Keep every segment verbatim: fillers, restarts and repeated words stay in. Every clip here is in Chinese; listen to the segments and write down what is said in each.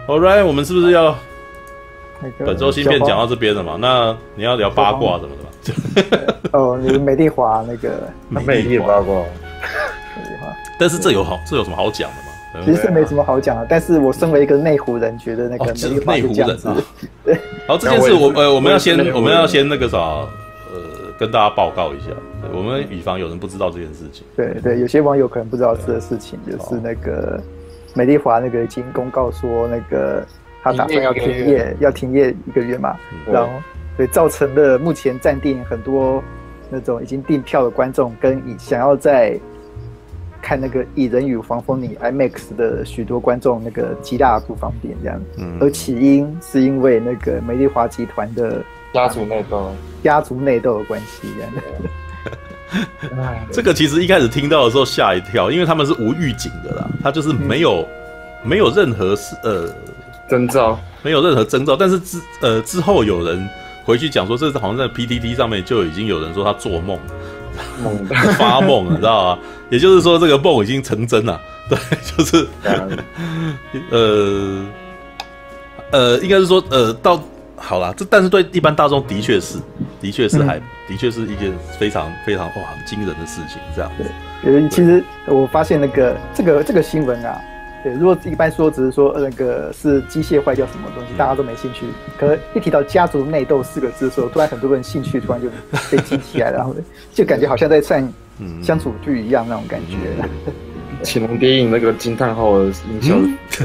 Alright， 我们是不是要本周新片讲到这边了嘛？那你要聊八卦什么的吗？哦，你美丽华那个美丽八卦， 但是这有好，这有什么好讲的吗？ 其实没什么好讲的，但是我身为一个内湖人，觉得那个美丽华就这样子。对， 好，这件事我呃我们要先我们要先那个啥呃跟大家报告一下，我们以防有人不知道这件事情。 对对，有些网友可能不知道这个事情，就是那个美丽华那个已经公告说那个他打算要停业，要停业一个月嘛，然后对造成了目前暂定很多那种已经订票的观众跟想要在看那个《蚁人与黄蜂女》I M A X 的许多观众那个极大的不方便这样，嗯、而起因是因为那个美丽华集团的家族内斗， 家族内斗的关系这样。 这个其实一开始听到的时候吓一跳，因为他们是无预警的啦，他就是没有、嗯、没有任何呃征兆， 没有任何征兆，但是之呃之后有人回去讲说，这好像在 P T T 上面就已经有人说他做梦。发梦，你知道吗？也就是说，这个梦已经成真了。对，就是，呃，呃，应该是说，呃，到好啦，这但是对一般大众的确是，的确是还，嗯、的确是一件非常非常哇惊人的事情，这样子。 对，其实我发现那个这个这个新闻啊。对，如果一般说只是说那个是机械坏掉什么东西，大家都没兴趣。可是一提到家族内斗四个字的时候，突然很多人兴趣突然就被激起来了，然后就感觉好像在看相处剧一样那种感觉。 潜龙谍影那个惊叹号的音效，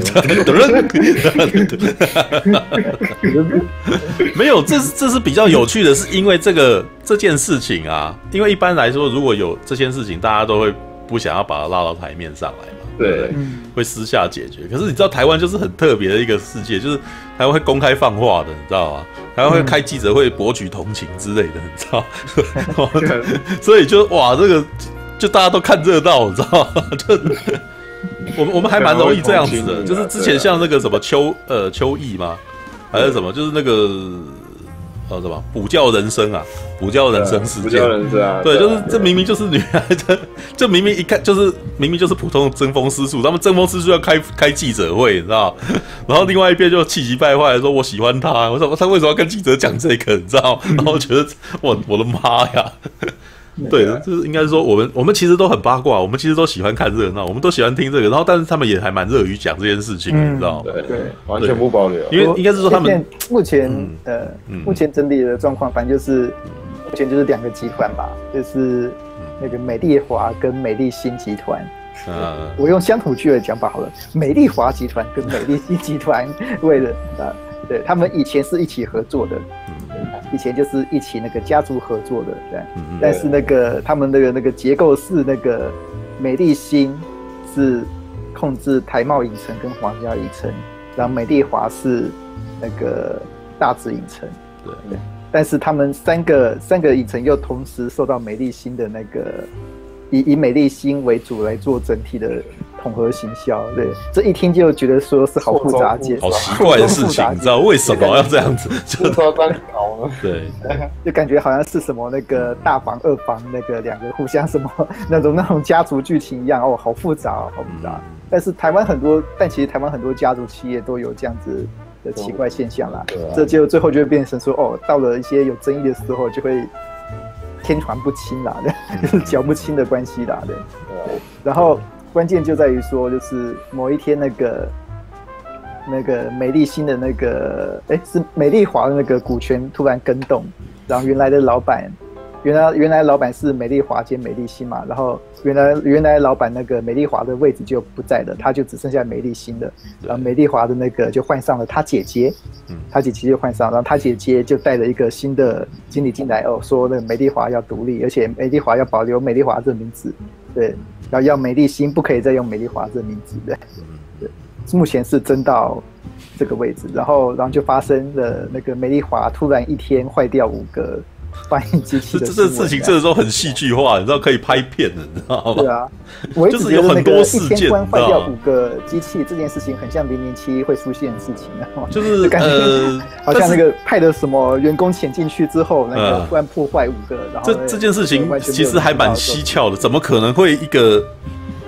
没有，这是这是比较有趣的，是因为这个这件事情啊，因为一般来说，如果有这件事情，大家都会不想要把它拉到台面上来嘛。对不对？嗯、会私下解决。可是你知道台湾就是很特别的一个世界，就是台湾会公开放话的，你知道吗？台湾会开记者会博取同情之类的，你知道？所以就哇，这个就大家都看热闹，你知道吗？就我们我们还蛮容易这样子的，就是之前像那个什么邱呃邱毅嘛，还是什么，就是那个呃什么补教人生啊，补教人生事件，补教人生啊，对，就是这明明就是女孩子，这明明一看就是明明就是普通的争锋师叔，他们争锋师叔要开开记者会，你知道？然后另外一边就气急败坏说：“我喜欢他，我说他为什么要跟记者讲这个？你知道？”然后我觉得我我的妈呀！对，就是应该说我们我们其实都很八卦，我们其实都喜欢看热闹，我们都喜欢听这个，然后但是他们也还蛮乐于讲这件事情，嗯、你知道吗？ 对对，完全不保留。 因为应该是说他们目前、嗯、呃、嗯、目前整理的状况，反正就是目前就是两个集团吧，就是那个美丽华跟美丽新集团。嗯、我用乡土剧的讲法好了，美丽华集团跟美丽新集团为了啊，对他们以前是一起合作的。以前就是一起那个家族合作的，对，嗯、但是那个他们那个那个结构是那个美丽新是控制台茂影城跟皇家影城，然后美丽华是那个大直影城，对，对，但是他们三个三个影城又同时受到美丽新的那个以以美丽新为主来做整体的统合行销，对，这一听就觉得说是好复杂界， 好奇怪的事情，你知道为什么要这样子？就说单搞呢？ 对， 就感觉好像是什么那个大房二房那个两个互相什么那种那种家族剧情一样，哦，好复杂，好复杂。嗯、但是台湾很多，但其实台湾很多家族企业都有这样子的奇怪现象啦。啊、这就最后就会变成说，哦，到了一些有争议的时候，就会天传不清啦，就是搅不清的关系啦，对。对，然后。关键就在于说，就是某一天那个那个美丽新的那个，哎，是美丽华的那个股权突然更动，然后原来的老板，原来原来老板是美丽华兼美丽新嘛，然后原来原来老板那个美丽华的位置就不在了，他就只剩下美丽新的，然后美丽华的那个就换上了他姐姐，他姐姐就换上，然后他姐姐就带了一个新的经理进来，哦，说那个美丽华要独立，而且美丽华要保留美丽华这名字，对。然后要美丽新不可以再用美丽华这名字的，对，目前是争到这个位置，然后然后就发生了那个美丽华突然一天坏掉五个翻译机器的这这事情，这个时候很戏剧化，你知道可以拍片的，你知道吗？ 对啊，我一直觉得那个一天突然坏掉五个机器这件事情，很像零零七会出现的事情， 就是感觉、呃、好像那个派的什么员工潜进去之后，那个突然破坏五个，然后这这件事情其实还蛮蹊跷的，怎么可能会一个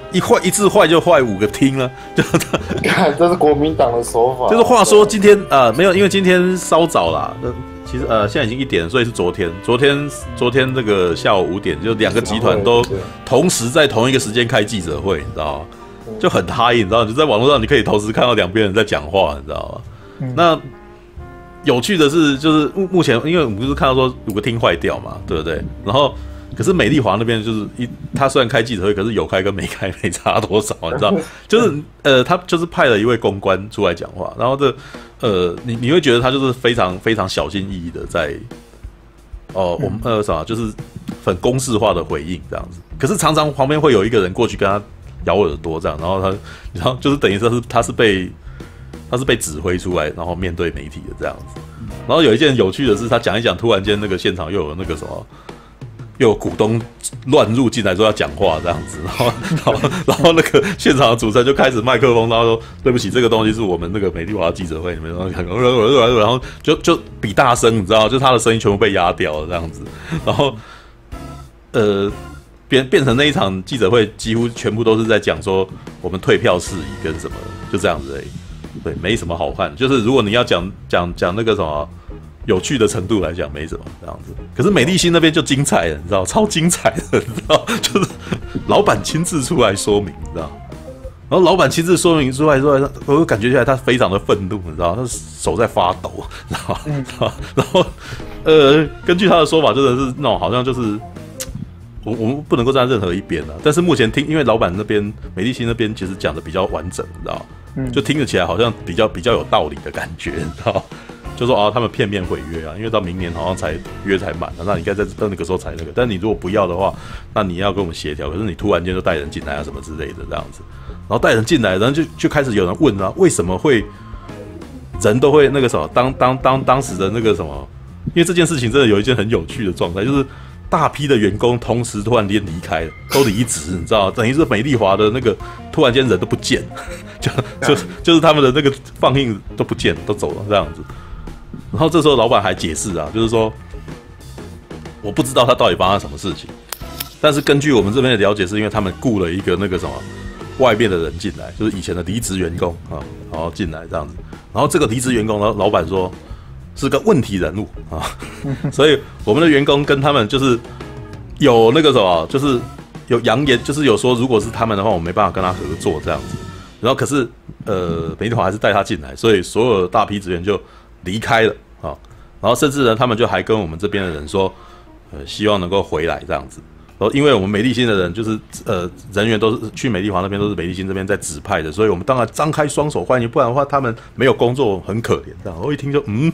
一坏一次坏就坏五个厅了，就看这是国民党的手法。 就是话说今天呃没有，因为今天稍早啦，其实呃现在已经一点，所以是昨天，昨天昨天这个下午五点，就两个集团都同时在同一个时间开记者会，你知道吗？就很嗨，你知道，就在网络上你可以同时看到两边人在讲话，你知道吗？嗯、那有趣的是，就是目前因为我们不是看到说五个厅坏掉嘛，对不对？然后。可是美丽华那边就是一，他虽然开记者会，可是有开跟没开没差多少，你知道？就是呃，他就是派了一位公关出来讲话，然后这呃，你你会觉得他就是非常非常小心翼翼的在哦、呃，我们呃啥，就是很公式化的回应这样子。可是常常旁边会有一个人过去跟他咬耳朵这样，然后他然后就是等于说是他是被他是被指挥出来，然后面对媒体的这样子。然后有一件有趣的是，他讲一讲，突然间那个现场又有那个什么。又有股东乱入进来说要讲话这样子，然后然后然后那个现场的主持人就开始麦克风，然后说对不起，这个东西是我们那个美丽华记者会里面，然后就就比大声，你知道，就他的声音全部被压掉了这样子，然后呃变变成那一场记者会几乎全部都是在讲说我们退票事宜跟什么，就这样子而已，对，没什么好看，就是如果你要讲讲讲那个什么。有趣的程度来讲没什么这样子，可是美丽新那边就精彩了，你知道，超精彩的，你知道，就是老板亲自出来说明，你知道，然后老板亲自说明出来之后，我感觉起来他非常的愤怒，你知道，他手在发抖，你知道，嗯、然后呃，根据他的说法，真的是那种好像就是我我们不能够站在任何一边啊，但是目前听，因为老板那边美丽新那边其实讲的比较完整，你知道，嗯、就听得起来好像比较比较有道理的感觉，你知道。就说啊，他们片面毁约啊，因为到明年好像才约才满了，那你应该在那个时候才那个。但你如果不要的话，那你要跟我们协调。可是你突然间就带人进来啊，什么之类的这样子，然后带人进来，然后就就开始有人问啊，为什么会人都会那个什么？当当当当时的那个什么？因为这件事情真的有一件很有趣的状态，就是大批的员工同时突然间离开了，都离职，你知道，等于是美丽华的那个突然间人都不见，就就就是他们的那个放映都不见，都走了这样子。然后这时候老板还解释啊，就是说我不知道他到底发生什么事情，但是根据我们这边的了解，是因为他们雇了一个那个什么外面的人进来，就是以前的离职员工啊，然后进来这样子。然后这个离职员工，然后老板说是个问题人物啊，所以我们的员工跟他们就是有那个什么，就是有扬言，就是有说如果是他们的话，我没办法跟他合作这样子。然后可是呃，美丽华还是带他进来，所以所有的大批职员就离开了啊，然后甚至呢，他们就还跟我们这边的人说，呃，希望能够回来这样子。然后因为我们美丽新的人就是呃人员都是去美丽华那边都是美丽新这边在指派的，所以我们当然张开双手欢迎，不然的话他们没有工作很可怜这样。我一听就嗯，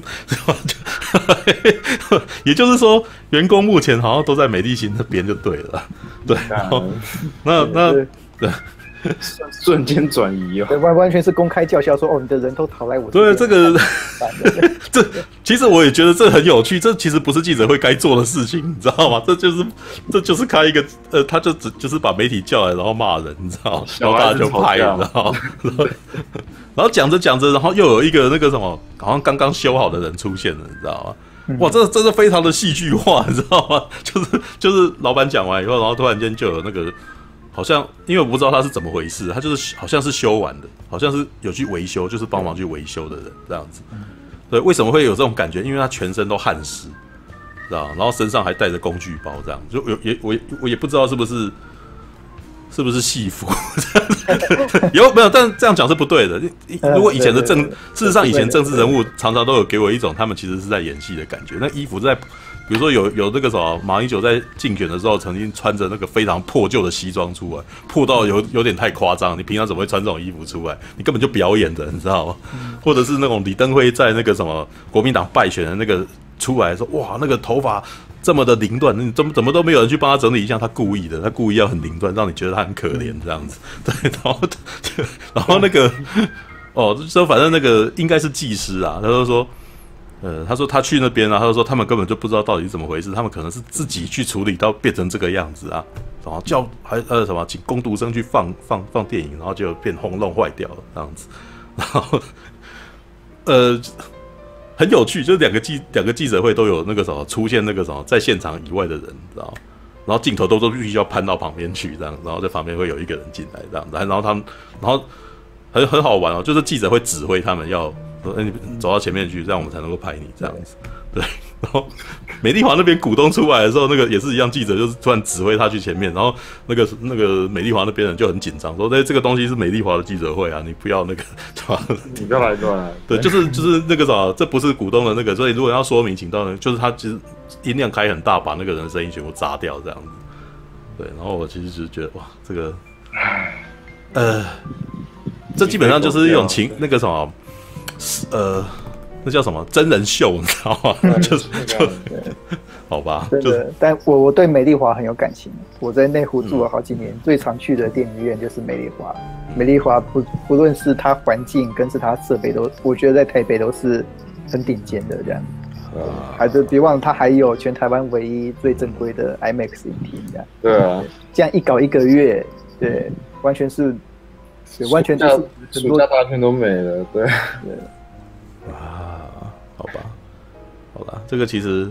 也就是说员工目前好像都在美丽新那边就对了，对，然后那那对。 瞬间转移哦， 完完全是公开叫嚣说哦，你的人都逃来我这边。对，这个这其实我也觉得这很有趣，这其实不是记者会该做的事情，你知道吗？这就是这就是开一个呃，他就只就是把媒体叫来，然后骂人，你知道吗？然后大家就拍，你知道吗？然后讲着讲着，然后又有一个那个什么，好像刚刚修好的人出现了，你知道吗？哇，这真的非常的戏剧化，你知道吗？就是就是老板讲完以后，然后突然间就有那个。好像因为我不知道他是怎么回事，他就是好像是修完的，好像是有去维修，就是帮忙去维修的人这样子。对，为什么会有这种感觉？因为他全身都汗湿，知道？然后身上还带着工具包，这样就有也我我也不知道是不是是不是戏服，有没有？但这样讲是不对的。如果以前的政，事实上以前政治人物常常都有给我一种他们其实是在演戏的感觉。那衣服在。比如说有有那个什么马英九在竞选的时候，曾经穿着那个非常破旧的西装出来，破到有有点太夸张。你平常怎么会穿这种衣服出来？你根本就表演的，你知道吗？嗯、或者是那种李登辉在那个什么国民党败选的那个出来说，哇，那个头发这么的凌乱，你怎么怎么都没有人去帮他整理一下？他故意的，他故意要很凌乱，让你觉得他很可怜这样子。对，然后然后那个哦，说反正那个应该是技师啊，他就说。呃，他说他去那边啊，他就说他们根本就不知道到底是怎么回事，他们可能是自己去处理到变成这个样子啊，然后叫还呃什么请工读生去放放放电影，然后就变轰弄坏掉了这样子，然后呃很有趣，就是两个记两个记者会都有那个什么出现那个什么在现场以外的人，知道， 然后镜头都都必须要攀到旁边去这样，然后在旁边会有一个人进来这样，然后他们，然后很很好玩哦，就是记者会指挥他们要说，哎，你走到前面去，这样我们才能够拍你这样子，对。然后美丽华那边股东出来的时候，那个也是一样，记者就是突然指挥他去前面，然后那个那个美丽华那边人就很紧张，说：“哎，这个东西是美丽华的记者会啊，你不要那个， 你不要来乱来。” 对，就是就是那个啥，这不是股东的那个，所以如果要说明，请到呢，就是他其实音量开很大，把那个人的声音全部炸掉这样子。对，然后我其实就是觉得哇，这个，呃，这基本上就是一种情那个什么，呃。那叫什么真人秀，你知道吗？就是就好吧， 真的。但我我对美丽华很有感情。我在内湖住了好几年，嗯、最常去的电影院就是美丽华。嗯、美丽华不不论是它环境跟是它设备都，我觉得在台北都是很顶尖的这样。啊、还是别忘了，它还有全台湾唯一最正规的 IMAX 影厅这样。 对啊，这样一搞一个月，对，完全是，对，完全就是很多暑假大片都没了，对。对啊，好吧，好啦，这个其实，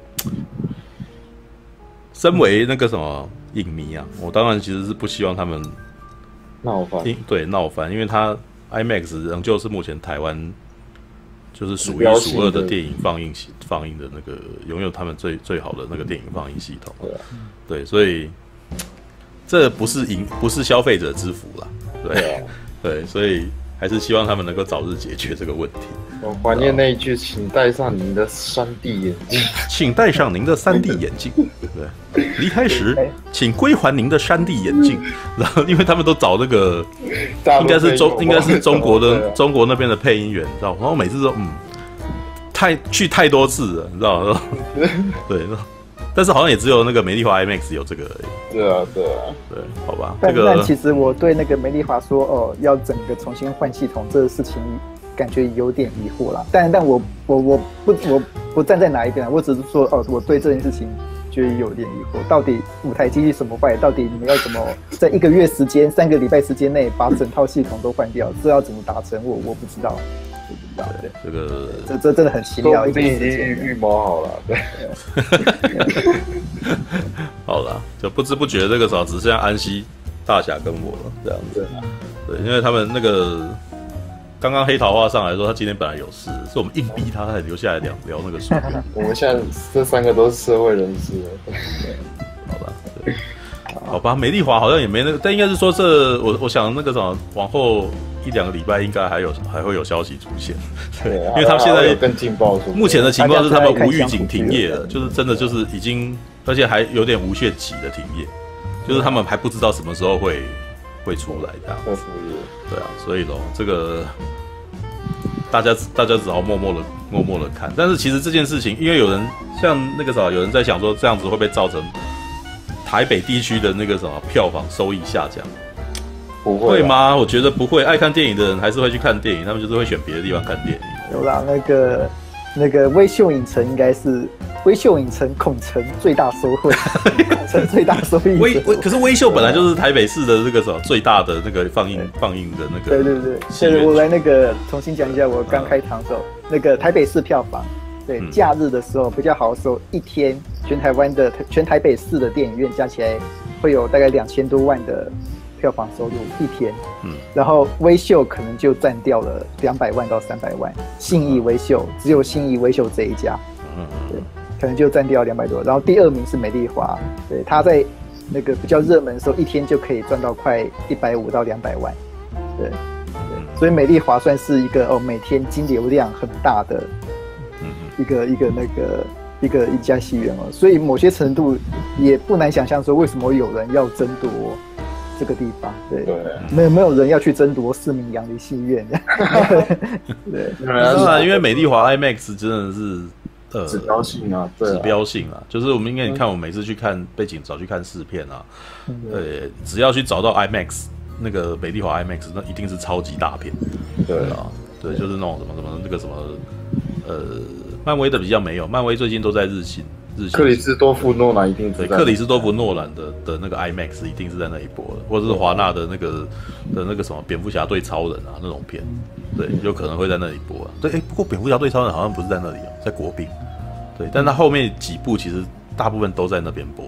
身为那个什么影迷啊，我当然其实是不希望他们闹翻， 对闹翻，因为他 IMAX 仍旧是目前台湾就是数一数二的电影放映放映的那个拥有他们最最好的那个电影放映系统，对，对，所以这不是影不是消费者之福啦，对，对，所以。还是希望他们能够早日解决这个问题。 我怀念那一句，请戴上您的三 D 眼镜。 请戴上您的三 D 眼镜。对，离开时请归还您的三 D 眼镜。然后，因为他们都找那个，应该是中应该是中国的中国那边的配音员，知道吗？然后每次都嗯，太去太多次了，你知道吗？对。但是好像也只有那个美丽华 IMAX 有这个而已。 对啊，对啊， 对，好吧。 但、 这个、 但其实我对那个美丽华说哦，要整个重新换系统这个事情，感觉有点疑惑啦。但但我我我不我不站在哪一边，我只是说哦，我对这件事情觉得有点疑惑。到底舞台机器什么坏？到底你们要怎么在一个月时间、三个礼拜时间内把整套系统都换掉？这要怎么达成？我我不知道。不知道，对， 这个这这真的很奇妙，一个已经预谋好了，对。 好了，就不知不觉这个时候只剩下安西大侠跟我了，这样子。对，因为他们那个刚刚黑桃花上来说，他今天本来有事，是我们硬逼他才留下来聊聊那个书。 我们现在这三个都是社会人士了， 好吧，对。好吧，美丽华好像也没那个，但应该是说这我我想那个什么，往后一两个礼拜应该还有还会有消息出现，对，因为他们现在更劲爆， 目前的情况是他们无预警停业了，就是真的就是已经，而且还有点无限期的停业，就是他们还不知道什么时候会会出来这样子，对啊，所以咯，这个大家大家只好默默的默默的看，但是其实这件事情，因为有人像那个啥，有人在想说这样子会不会造成台北地区的那个什么票房收益下降？ 不会会吗？我觉得不会。爱看电影的人还是会去看电影，他们就是会选别的地方看电影。 有啦，那个那个微秀影城应该是微秀影城孔城最大收惠，孔城最大收益。 微微可是微秀本来就是台北市的这个什么最大的那个放映放映的那个。 对对对，现在我来那个重新讲一下，我刚开场的时候，嗯、那个台北市票房。对，嗯、假日的时候比较好的时候，一天全台湾的全台北市的电影院加起来会有大概两千多万的票房收入一天。嗯，然后微秀可能就占掉了两百万到三百万，信义微秀只有信义微秀这一家，嗯对，可能就占掉两百多。然后第二名是美丽华，对，他在那个比较热门的时候，一天就可以赚到快一百五到两百万，对，对，所以美丽华算是一个哦每天金流量很大的。一个一个那个一个一家戏院哦，所以某些程度也不难想象说，为什么有人要争夺这个地方？对，对没有没有人要去争夺四名洋梨戏院。对， 当然，因为美丽华 IMAX 真的是呃指标性啊，对啊， 指标性啊，就是我们应该你看，我每次去看背景找去看试片啊，呃，只要去找到 IMAX 那个美丽华 IMAX， 那一定是超级大片。对啊，对，就是那种什么什么那个什么呃。漫威的比较没有，漫威最近都在日新，日新。 克里斯多夫诺兰一定对，克里斯多夫诺兰的的那个 IMAX 一定是在那一波的，或者是华纳的那个的那个什么蝙蝠侠对超人啊那种片，对，有可能会在那里播啊。对，哎，不过蝙蝠侠对超人好像不是在那里哦，在国宾。对，但他后面几部其实大部分都在那边播的。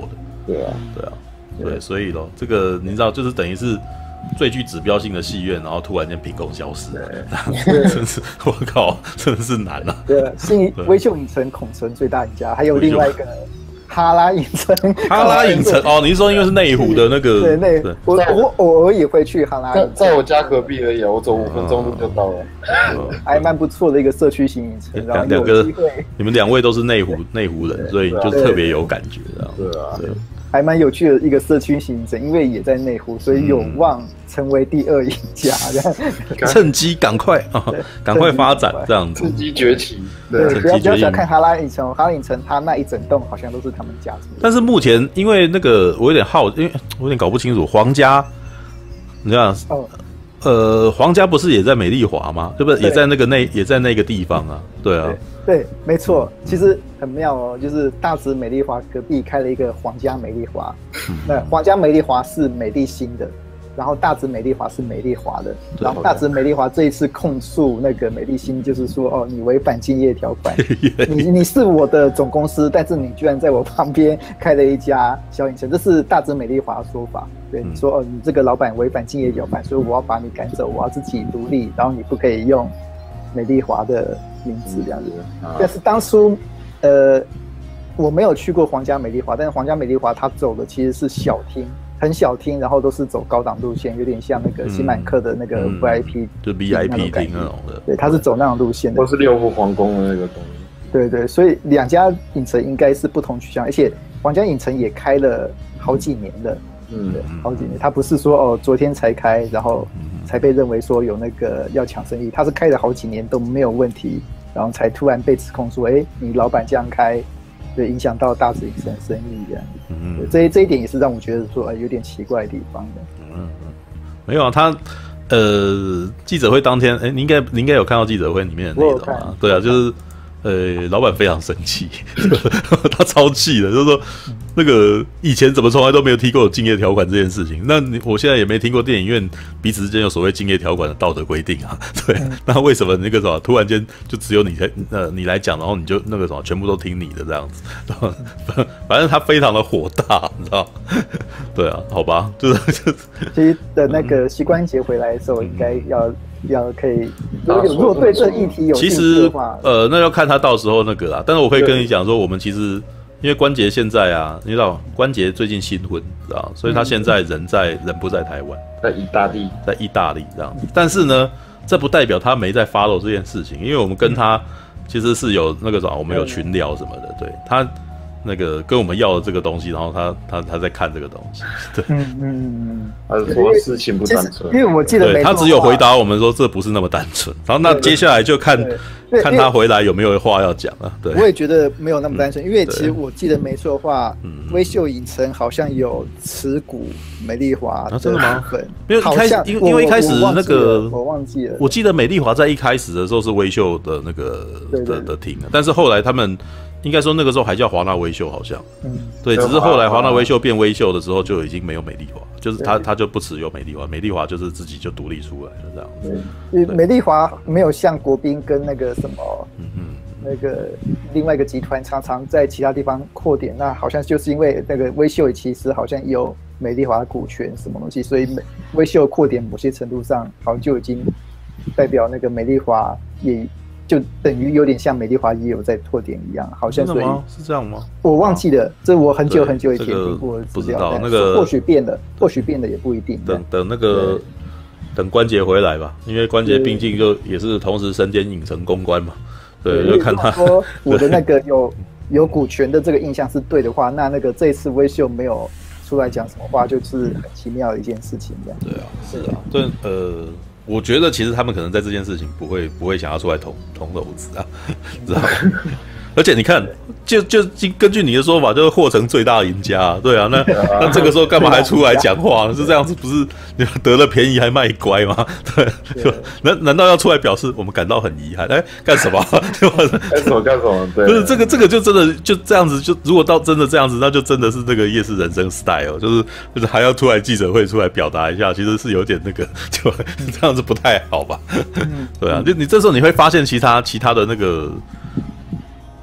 对啊， 对啊，对，所以咯，这个你知道，就是等于是最具指标性的戏院，然后突然间凭空消失，真是我靠，真的是难啊。 对，信威秀影城孔城最大赢家，还有另外一个。哈拉影城， 哈拉影城哦，你是说因为是内湖的那个？ 对，内我我偶尔也会去哈拉影城， 在我家隔壁而已，我走五分钟路就到了， 还蛮不错的一个社区型影城。然后两个，你们两位都是内湖内湖人，所以就特别有感觉， 对啊，对。 还蛮有趣的一个社区型影城，因为也在内湖，所以有望成为第二赢家。 趁机赶快啊，赶快发展这样子， 趁机崛起。 对，不要不要小看哈拉影城，哈拉影城它那一整栋好像都是他们家族。 但是目前因为那个我有点好，因为我有点搞不清楚皇家，你看，哦、呃，皇家不是也在美丽华吗？对不对？也在那个那也在那个地方啊，对啊。 对，对没错，其实很妙哦，就是大直美丽华隔壁开了一个皇家美丽华，那皇家美丽华是美丽新的，然后大直美丽华是美丽华的，然后大直美丽华这一次控诉那个美丽新，就是说哦，你违反竞业条款，你你是我的总公司，但是你居然在我旁边开了一家小影城，这是大直美丽华的说法。对，你说哦，你这个老板违反竞业条款，所以我要把你赶走，我要自己独立，然后你不可以用美丽华的名字这样子。但是当初，呃，我没有去过皇家美丽华，但是皇家美丽华它走的其实是小厅，很小厅，然后都是走高档路线，有点像那个星满客的那个 V I P，、嗯嗯、 就 V I P 厅那种的。 对，它是走那种路线的， 都是六福皇宫的那个东西。 对对，所以两家影城应该是不同取向，而且皇家影城也开了好几年了。嗯，好几年，他不是说哦，昨天才开，然后才被认为说有那个要抢生意，他是开了好几年都没有问题，然后才突然被指控说，哎，你老板这样开，对，影响到大直影城生意这样。嗯，这这一点也是让我觉得说，哎，有点奇怪的地方的。 嗯，没有啊，他呃，记者会当天，哎，你应该你应该有看到记者会里面的内容啊，对啊，就是。呃，老板非常生气，他超气的，就是说那个以前怎么从来都没有提过有竞业条款这件事情。那你我现在也没听过电影院彼此之间有所谓竞业条款的道德规定啊。对，那为什么那个什么突然间就只有你才呃你来讲，然后你就那个什么全部都听你的这样子？反正他非常的火大，你知道？对啊，好吧，就是就是。 其实的那个膝关节回来的时候，应该要。要可以，如果有如果对这议题有兴趣的话， 其实呃，那要看他到时候那个啦。但是我可以跟你讲说，我们其实因为关杰现在啊，你知道关杰最近新婚，知道，所以他现在人在人不在台湾， 在意大利， 在意大利这样子。但是呢，这不代表他没在 follow 这件事情，因为我们跟他其实是有那个什么，我们有群聊什么的，对他。那个跟我们要的这个东西，然后他他他在看这个东西，对， 嗯嗯， 他说事情不单纯， 因为我记得对他只有回答我们说这不是那么单纯，然后那接下来就看看他回来有没有话要讲啊。对， 我也觉得没有那么单纯，因为其实我记得没错的话，威秀影城好像有持股美丽华的真的吗？ 没有，一开始因为因为一开始那个我忘记了， 我记得美丽华在一开始的时候是威秀的那个的的厅，但是后来他们。应该说那个时候还叫华纳威秀，好像，嗯，对，只是后来华纳威秀变威秀的时候，就已经没有美丽华，就是他他就不持有美丽华，美丽华就是自己就独立出来了这样子。 对，美丽华没有像国宾跟那个什么，嗯嗯，那个另外一个集团常常在其他地方扩点，那好像就是因为那个威秀其实好像有美丽华的股权什么东西，所以美威秀扩点某些程度上好像就已经代表那个美丽华也。就等于有点像美丽华也有在拓点一样，好像所以是这样吗？ 我忘记了，这我很久很久以前听过的资料， 不知道那个或许变了，或许变了也不一定。 等等那个等关节回来吧，因为关节毕竟就也是同时身兼影城公关嘛，对，就看他说我的那个有有股权的这个印象是对的话，那那个这一次威秀没有出来讲什么话，就是很奇妙的一件事情，这样。 对啊，是啊，对，呃。我觉得其实他们可能在这件事情不会不会想要出来捅捅娄子啊，知道吗？而且你看，就就根据你的说法，就是获成最大赢家、啊，对啊，那那这个时候干嘛还出来讲话呢？是这样子，不是得了便宜还卖乖吗？对，就难难道要出来表示我们感到很遗憾？哎，干什么？ 干什么干什么？对， 不是这个这个就真的就这样子，就如果到真的这样子，那就真的是这个夜市人生 style， 就是就是还要出来记者会出来表达一下，其实是有点那个，就这样子不太好吧？对啊，就你这时候你会发现其他其他的那个。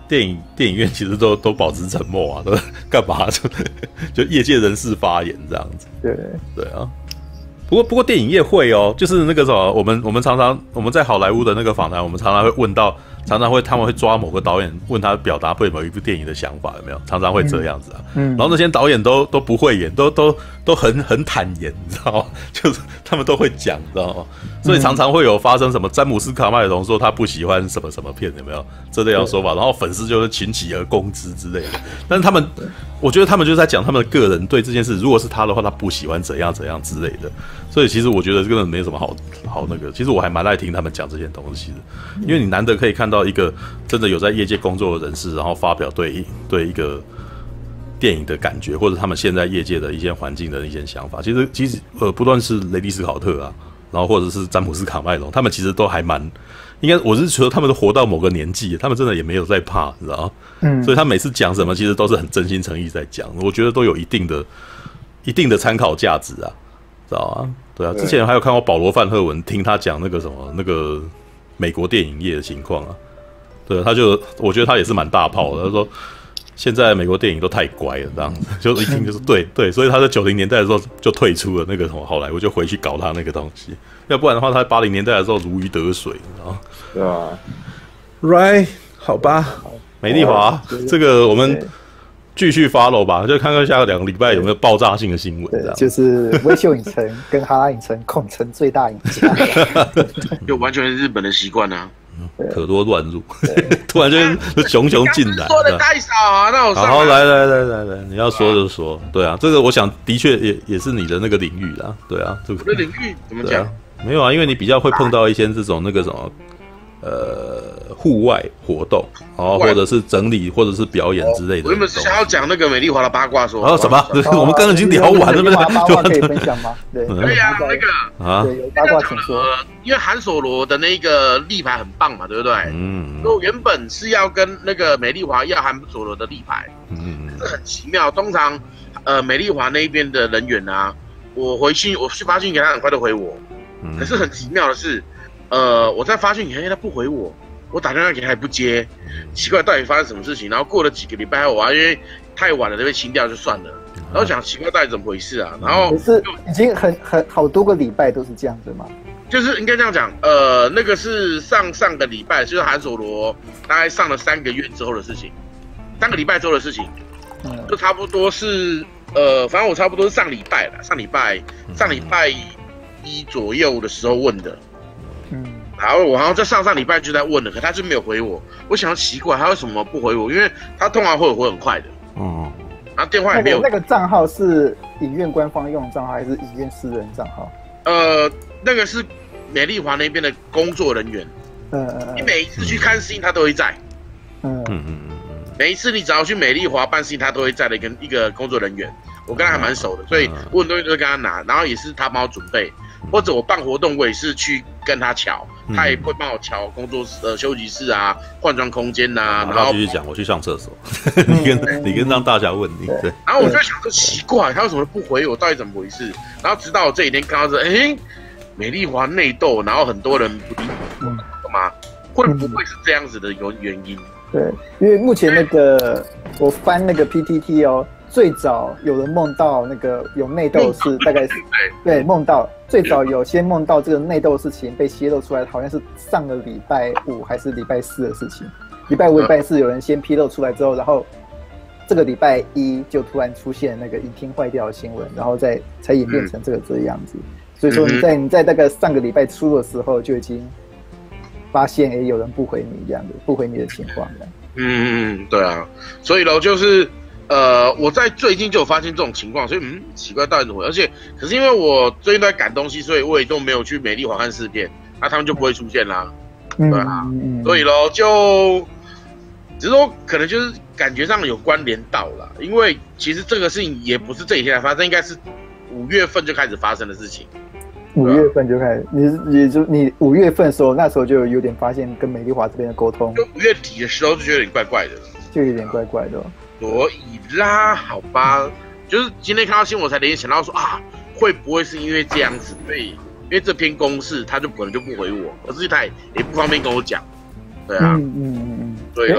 电影电影院其实都都保持沉默啊，都干嘛就就业界人士发言这样子。 对对啊。不过，不过电影业会哦，就是那个什么，我们我们常常我们在好莱坞的那个访谈，我们常常会问到，常常会他们会抓某个导演，问他表达对某一部电影的想法有没有，常常会这样子啊。嗯，然后那些导演都都不会演，都都都很很坦言，你知道吗？就是他们都会讲，你知道吗？所以常常会有发生什么詹姆斯卡麦隆说他不喜欢什么什么片，有没有这类的说法？然后粉丝就是群起而攻之之类的。但是他们，我觉得他们就是在讲他们的个人对这件事，如果是他的话，他不喜欢怎样怎样之类的。所以其实我觉得根本没什么好好那个，其实我还蛮爱听他们讲这些东西的，因为你难得可以看到一个真的有在业界工作的人士，然后发表对对一个电影的感觉，或者他们现在业界的一些环境的一些想法。其实其实呃，不论是雷迪斯考特啊，然后或者是詹姆斯卡麦隆，他们其实都还蛮，应该我是觉得他们都活到某个年纪，他们真的也没有在怕，你知道吗？嗯，所以他每次讲什么，其实都是很真心诚意在讲，我觉得都有一定的一定的参考价值啊。知道啊，对啊，之前还有看过保罗·范赫文，听他讲那个什么那个美国电影业的情况啊，对啊，他就我觉得他也是蛮大炮的，他说现在美国电影都太乖了，这样子，就一听就是对对，所以他在九零年代的时候就退出了那个什么好莱坞，就回去搞他那个东西，要不然的话，他八零年代的时候如鱼得水，你知道吗？ 对啊 ，Right， 好吧，美丽华，这个我们。继续 follow 吧，就看看下两个礼拜有没有爆炸性的新闻。 对，就是微秀影城跟哈拉影城控成最大赢家， 就完全是日本的习惯啊， 可多乱入，突然就熊熊进来。 说的太少啊，那我好好来来来来来，你要说就说，对啊，这个我想的确也也是你的那个领域啦，对啊，这个我的领域怎么讲？ 没有啊，因为你比较会碰到一些这种那个什么。呃，户外活动，哦，或者是整理，或者是表演之类的。 我原本是想要讲那个美丽华的八卦说。 然后什么？我们刚刚已经聊完了， 对不对？八卦可以分享吗？对， 可以啊，那个啊， 对，有八卦请说。 因为韩索罗的那个立牌很棒嘛，对不对？嗯。我原本是要跟那个美丽华要韩索罗的立牌，嗯，可是很奇妙，通常呃美丽华那边的人员啊，我回信我去发信给他，很快就回我，可是很奇妙的是。呃，我在发讯息，他不回我，我打电话给他也不接，奇怪，到底发生什么事情？然后过了几个礼拜后，我还因为太晚了，就被清掉就算了。然后想奇怪，到底怎么回事啊？然后是已经很很好多个礼拜都是这样子吗？ 就是应该这样讲，呃，那个是上上个礼拜，就是韩索罗大概上了三个月之后的事情，三个礼拜之后的事情，嗯，就差不多是呃，反正我差不多是上礼拜了，上礼拜上礼拜一左右的时候问的。嗯，然后我好像在上上礼拜就在问了，可他就没有回我。我想奇怪，他为什么不回我？因为他通常会回很快的。嗯，然后电话也没有。 那个账号是影院官方用的账号还是影院私人账号？ 呃，那个是美丽华那边的工作人员。嗯嗯。你每一次去看视映，他都会在。嗯嗯嗯嗯。每一次你只要去美丽华办视映，他都会在的一个一个工作人员。我跟他还蛮熟的，所以我很多东西都会跟他拿，然后也是他帮我准备。或者我办活动，我也是去跟他瞧，他也会帮我瞧工作室、呃休息室啊、换装空间呐、啊。然后继续讲，我去上厕所。你跟你跟让大家问你，对。 然后我就想说奇怪，他为什么不回我？到底怎么回事？然后直到我这几天看到这，哎，美丽华内斗，然后很多人不理我，干嘛？会不会是这样子的有原因？ 对，因为目前那个我翻那个 P T T 哦。最早有人梦到那个有内斗是大概是对梦到最早有先梦到这个内斗的事情被泄露出来，好像是上个礼拜五还是礼拜四的事情。礼拜五、礼拜四有人先披露出来之后，然后这个礼拜一就突然出现那个影厅坏掉的新闻，然后再才演变成这个这个样子。所以说你在你在那个上个礼拜初的时候就已经发现，哎，有人不回你这样的不回你的情况这样。 嗯嗯，对啊，所以咯就是。呃，我在最近就有發現這種情況，所以嗯，奇怪到底怎麼回？而且，可是因為我最近都在趕東西，所以我也都沒有去美麗華看試片，那、啊、他們就不會出現啦，對啊，嗯、所以咯，就只是說可能就是感覺上有關聯到啦，因為其實這個事情也不是這幾天才發生，應該是五月份就開始發生的事情。 五月份就開始，你也就你五月份的時候，那時候就有點發現跟美麗華這邊的溝通， 就五月底的時候就覺得有點怪怪的， 就有點怪怪的、哦。 所以啦，好吧，就是今天看到新闻我才聯想到說啊，會不會是因為這樣子？所以因為這篇公事，他就可能就不回我，而且他也也不方便跟我講，對啊，嗯嗯嗯，所以咯。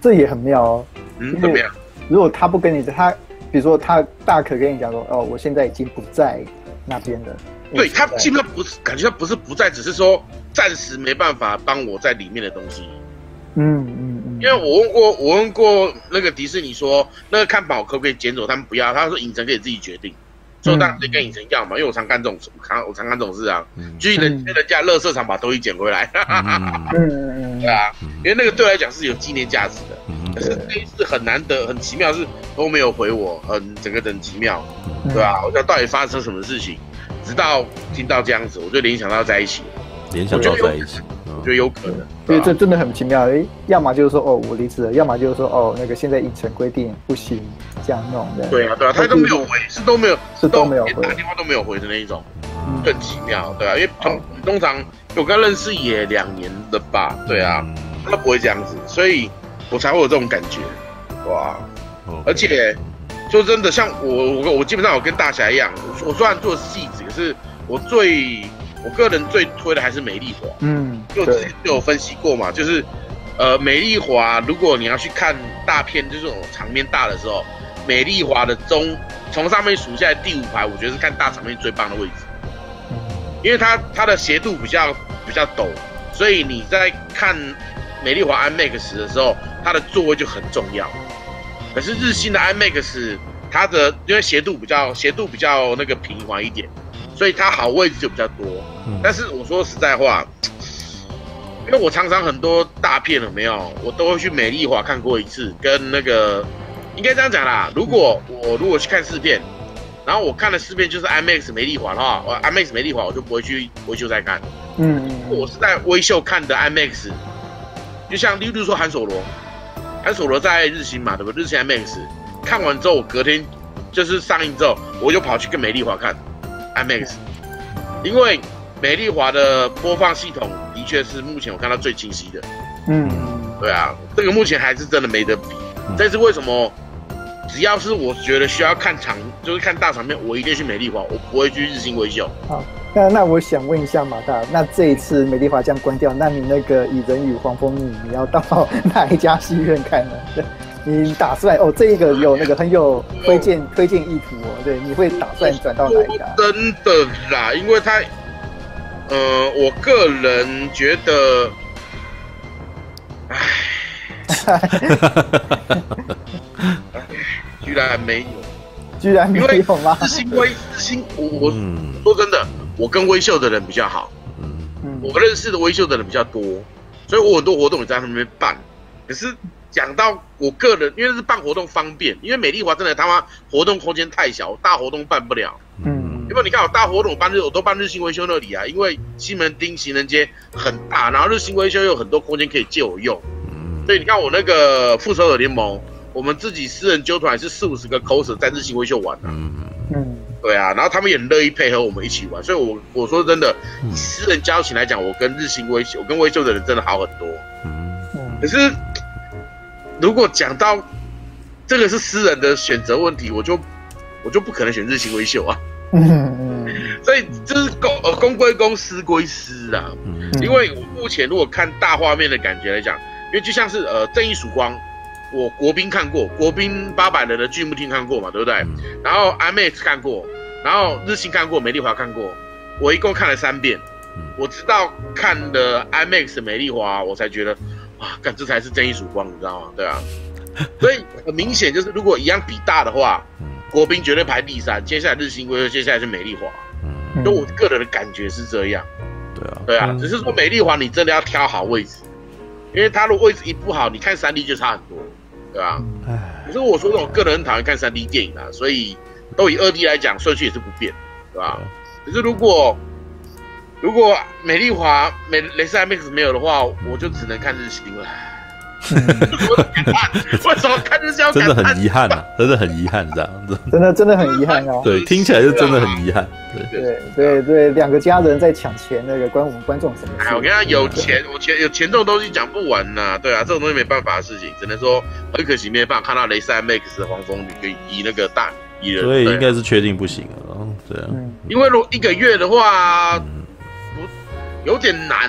这也很妙哦。 嗯，怎么样？ 如果他不跟你，他比如说他大可跟你讲说，哦，我现在已经不在那边了。 对他基本上不是，感觉他不是不在，只是说暂时没办法帮我在里面的东西。 嗯嗯嗯。 因为我问过，我问过那个迪士尼说，那个看板我可不可以捡走？他们不要，他说影城可以自己决定。所以我当然得跟影城要嘛，因为我常干这种，常我常干这种事啊。就是人人家垃圾场把东西捡回来。嗯对啊，因为那个对我来讲是有纪念价值的。可是这一次很难得、很奇妙，是都没有回我，很整个很奇妙，对吧？我想到底发生什么事情，直到听到这样子，我就联想到在一起， 联想到在一起， 我觉得有可能， 因为这真的很奇妙。哎，要么就是说哦我离职了，要么就是说哦那个现在影城规定不行这样弄的。 对啊对啊，他都没有回，是都没有， 是都没有回， 打电话都没有回的那一种，更奇妙，对啊，因为通通常我跟他认识也两年了吧，对啊，他不会这样子，所以。我才会有这种感觉，哇！ Okay. 而且说真的，像我我我基本上我跟大侠一样，我虽然做戏子，可是我最我个人最推的还是美丽华。嗯，就之前就有分析过嘛，就是呃美丽华，如果你要去看大片，就是这种场面大的时候，美丽华的中从上面数下来第五排，我觉得是看大场面最棒的位置，因为它它的斜度比较比较陡，所以你在看美丽华 IMAX 的时候，它的座位就很重要。可是日新的 IMAX， 它的因为斜度比较斜度比较那个平缓一点，所以它好位置就比较多。但是我说实在话，因为我常常很多大片有没有，我都会去美丽华看过一次，跟那个应该这样讲啦。如果我如果去看试片，然后我看的试片就是 IMAX 美丽华的话，我 IMAX 美丽华我就不会去微秀再看。嗯，我是在微秀看的 IMAX。就像例如说韩索罗，韩索罗在日新嘛，对不对？日新 IMAX 看完之后，我隔天就是上映之后，我就跑去跟美丽华看 IMAX， 因为美丽华的播放系统的确是目前我看到最清晰的。嗯，对啊，这个目前还是真的没得比。这是为什么？只要是我觉得需要看场，就是看大场面，我一定去美丽华，我不会去日新微秀。 好。那那我想问一下马大，那这一次美丽华将关掉，那你那个《蚁人与黄蜂女》你要到哪一家戏院看呢？你打算哦，这一个有那个很有推荐推荐意图哦，对，你会打算转到哪一家？ 真的啦，因为他，呃，我个人觉得，唉，居然没有， 居然没有吗？ 日新微日新，我我、嗯、说真的。我跟微秀的人比较好，嗯，我认识的微秀的人比较多，所以我很多活动也在那边办。可是讲到我个人，因为是办活动方便，因为美丽华真的他妈活动空间太小，大活动办不了。嗯，因为你看我大活动我办日我都办日新微秀那里啊，因为西门町行人街很大，然后日新微秀有很多空间可以借我用。所以你看我那个复仇者联盟，我们自己私人揪团是四五十个 coser 在日新微秀玩的。嗯嗯。对啊，然后他们也乐意配合我们一起玩，所以我我说真的，以私人交情来讲，我跟日新微秀，我跟微秀的人真的好很多。嗯，可是如果讲到这个是私人的选择问题，我就我就不可能选日新微秀啊。嗯，所以就是公呃公归公，私归私啊。嗯，因为我目前如果看大画面的感觉来讲，因为就像是呃正义曙光。我国宾看过，国宾八百人的剧目厅看过嘛，对不对？嗯、然后 IMAX 看过，然后日新看过，美丽华看过，我一共看了三遍。嗯、我直到看了 IMAX 美丽华，我才觉得，啊，干这才是正义曙光，你知道吗？对啊，所以很明显就是，如果一样比大的话，嗯、国宾绝对排第三，接下来日新微秀，接下来是美丽华。嗯，就我个人的感觉是这样。对啊，对啊，嗯、只是说美丽华你真的要挑好位置，因为它的位置一不好，你看三 D 就差很多。对啊，可是我说我个人很讨厌看 三 D 电影啊，所以都以 二 D 来讲，顺序也是不变，对吧？可是如果如果美丽华美雷士 IMAX 没有的话，我就只能看日新了。为什么看日新要真的很遗憾啊，真的很遗憾这样子， 真的真的很遗憾啊。 对，听起来是真的很遗憾。 对对对对，两个家人在抢钱，那个关我们观众什么事？ 哎，我跟他有钱，我钱有钱这种东西讲不完呐。对啊，这种东西没办法的事情，只能说很可惜没办法看到雷士 IMAX 的黄蜂女跟以那个大蚁人， 所以应该是确定不行了。对啊， 因为如果一个月的话，不有点难。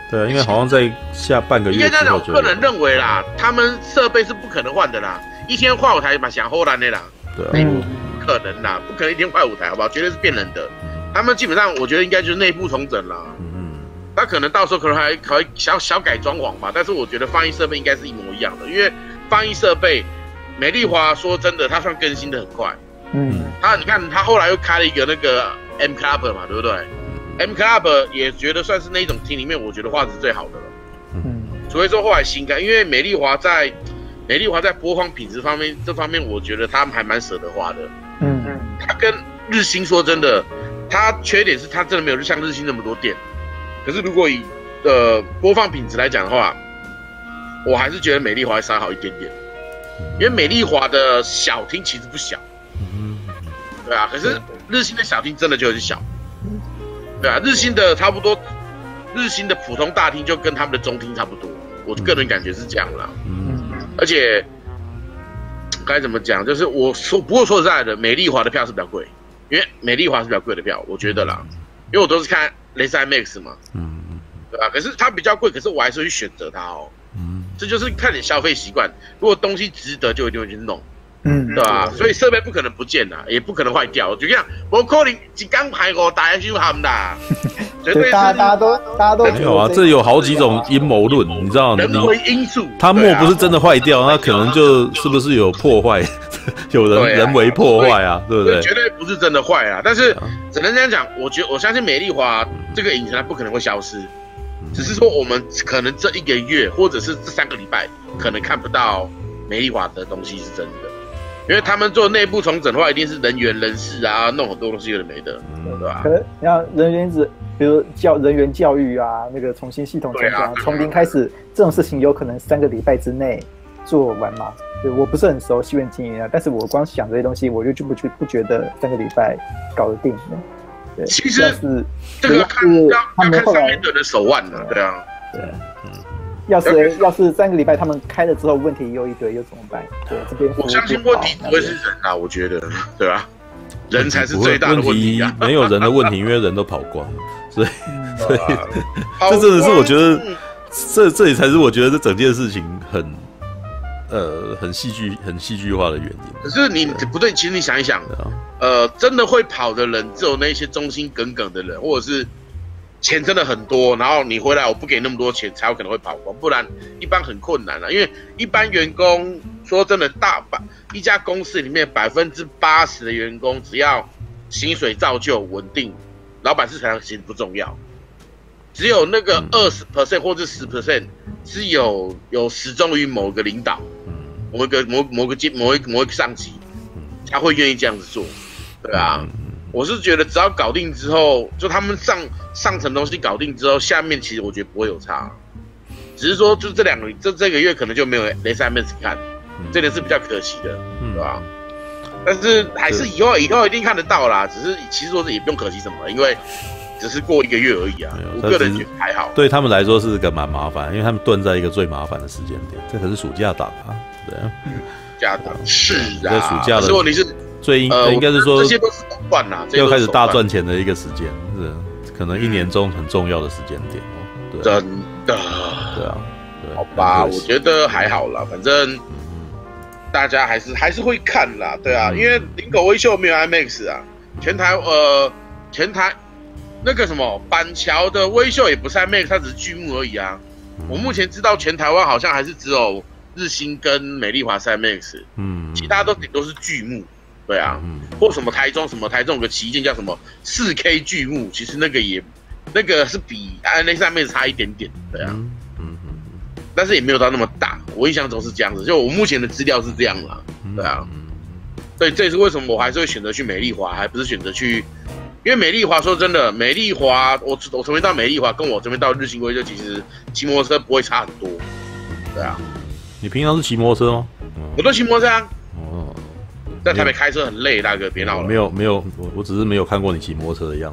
对啊，因为好像在下半个月之后就有。应该这样讲，我个人认为啦，他们设备是不可能换的啦，一天换五台嘛，想后来的啦。 对啊， 嗯，不可能啦，不可能一天换五台，好不好？绝对是骗人的。他们基本上，我觉得应该就是内部重整啦。嗯，他可能到时候可能还还小小改装潢吧，但是我觉得放映设备应该是一模一样的，因为放映设备，美丽华说真的，它算更新的很快。嗯，他你看他后来又开了一个那个 M Club 嘛，对不对 ？M Club 也觉得算是那一种厅里面，我觉得画质最好的了。嗯，除非说后来新开，因为美丽华在美丽华在播放品质方面这方面，我觉得他们还蛮舍得花的。嗯嗯，他跟日新说真的，他缺点是他真的没有像日新那么多店。可是如果以呃播放品质来讲的话，我还是觉得美丽华稍微好一点点，因为美丽华的小厅其实不小。对啊，可是日新的小厅真的就很小，对啊，日新的差不多，日新的普通大厅就跟他们的中厅差不多，我个人感觉是这样啦。嗯，而且该怎么讲，就是我说，不过说实在的，美丽华的票是比较贵，因为美丽华是比较贵的票，我觉得啦，因为我都是看雷士 I M A X 嘛，嗯，对吧？可是它比较贵，可是我还是会去选择它哦，嗯，这就是看你消费习惯，如果东西值得，就一定会去弄。嗯，对吧？所以设备不可能不见啦，也不可能坏掉。就这样，我可能一缸排五大家就喊啦，绝对是。 大家大家都大家都没有啊，这有好几种阴谋论，你知道吗？ 人为因素， 它墨不是真的坏掉，那可能就是不是有破坏，有人人为破坏啊，对不对？ 绝对不是真的坏啊，但是只能这样讲。我觉我相信美丽华这个影城它不可能会消失，只是说我们可能这一个月或者是这三个礼拜可能看不到美丽华的东西是真的。因为他们做内部重整的话，一定是人员、人事啊，弄很多东西有的没的，对吧？ 可能你要人员子，比如教人员教育啊，那个重新系统重整，从零开始，这种事情有可能三个礼拜之内做完嘛？对，我不是很熟戏院经营啊，但是我光想这些东西，我就就不觉不觉得三个礼拜搞得定。 对，其实是这个看要要看上面的人手腕了，对啊，对， 嗯。要是要是三个礼拜他们开了之后问题又一堆，又怎么办？对，这边我相信问题不会是人啊，我觉得，对吧？人才是最大的问题啊！ 没有人的问题，因为人都跑光了，所以所以这真的是我觉得这这里才是我觉得这整件事情很呃很戏剧很戏剧化的原因。 可是你不对，其实你想一想，呃，真的会跑的人只有那些忠心耿耿的人，或者是。钱真的很多，然后你回来我不给那么多钱，才有可能会跑光，不然一般很困难啊。因为一般员工说真的，大把一家公司里面百分之八十的员工，只要薪水照旧稳定，老板是怎样其实不重要，只有那个二十 percent 或者十 percent 是有有始终于某个领导，某一个某某个阶某一某一个上级，他会愿意这样子做，对啊。我是觉得只要搞定之后，就他们上上层东西搞定之后，下面其实我觉得不会有差，只是说就这两个这这个月可能就没有雷士 I M A X 看，这点是比较可惜的，嗯、对吧？但是还是以后以后一定看得到啦，只是其实说是也不用可惜什么，因为只是过一个月而已啊。我个人觉得还好， 对他们来说是个蛮麻烦，因为他们顿在一个最麻烦的时间点，这可是暑假档啊，对啊， 暑假档是啊， 这暑假的， 可是问题是。 最应应该是说， 这些都是手段啦， 要开始大赚钱的一个时间，是可能一年中很重要的时间点哦。对， 真的， 对啊，对好吧，我觉得还好啦，反正大家还是还是会看啦，对啊，因为林口微秀没有 I M A X 啊，全台呃全台那个什么板桥的微秀也不是 I M A X， 它只是剧目而已啊。我目前知道全台湾好像还是只有日新跟美丽华是 I M A X， 嗯，其他都顶多是剧目。对啊，嗯、或什么台中什么台中有个旗舰叫什么四 K 巨幕，其实那个也那个是比 I M A X 上面差一点点，对啊，嗯嗯嗯，但是也没有到那么大，我印象中是这样子，就我目前的资料是这样啦，对啊，所以这也是为什么我还是会选择去美丽华，还不是选择去，因为美丽华说真的，美丽华我我这边到美丽华跟我这边到日新微秀，其实骑摩托车不会差很多，对啊， 你平常是骑摩托车吗？ 我都骑摩托车啊。哦。在台北开车很累，大哥，别闹了。 没有没有，我我只是没有看过你骑摩托车的样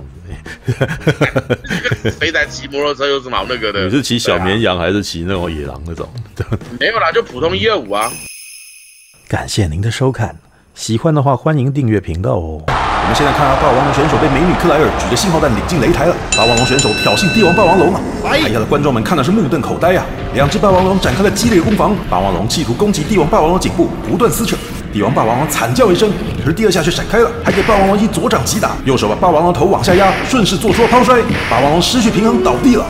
子。谁在骑摩托车有什么好那个的？ 你是骑小绵羊还是骑那种野狼那种？ 没有啦，就普通一二五啊。 感谢您的收看，喜欢的话欢迎订阅频道哦。 我们现在看到霸王龙选手被美女克莱尔举着信号弹领进擂台了。霸王龙选手挑衅帝王霸王龙啊！台下的观众们看的是目瞪口呆啊！两只霸王龙展开了激烈攻防，霸王龙企图攻击帝王霸王龙颈部，不断撕扯。帝王霸王龙惨叫一声，可是第二下却闪开了，还给霸王龙一左掌击打，右手把霸王龙头往下压，顺势做出了抛摔，霸王龙失去平衡倒地了。